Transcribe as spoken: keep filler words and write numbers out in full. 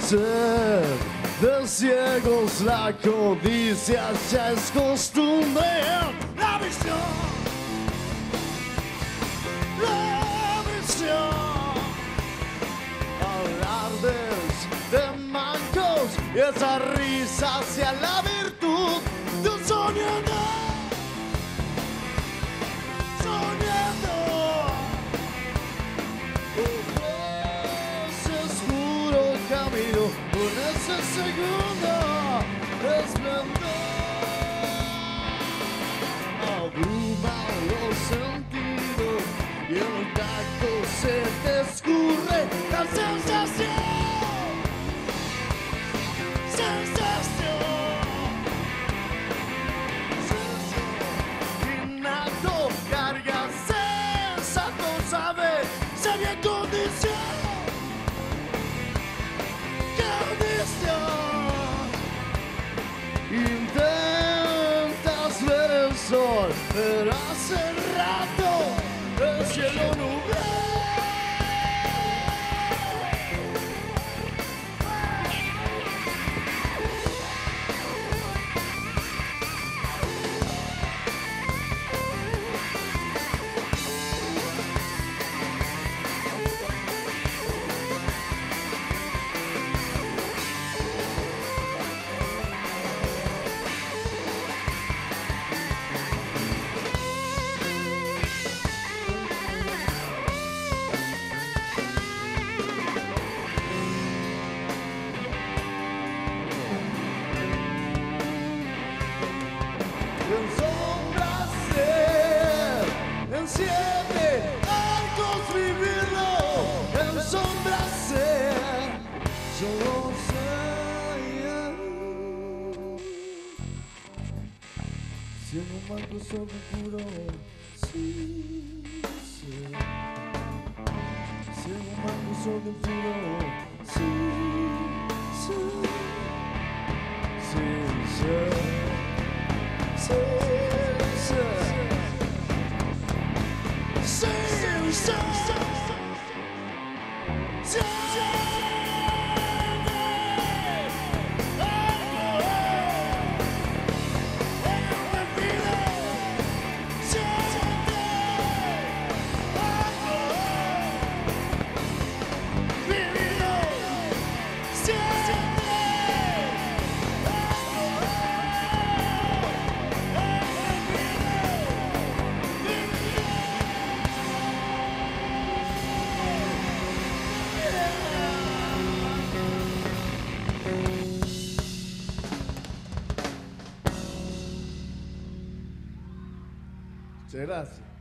sed de ciegos, la codicia ya es costumbre. La visión, la visión, alardes de mancos y esa risa hacia la virtud de un soñador. Con ese segundo esplendor abruma los sentidos y el tacto se te escurre la sensación, sensación, sensación. Innato, cargas esa cosa de sabia condición. Intentas ver el sol, pero hace rato el cielo nublado. En sombras ser, en siete arcos vivirlo, en sombras ser, solo ser. Si en un marco sobre puro, sí, sí. Si en un marco sobre puro, sí, sí, sí, sí. Muchas gracias.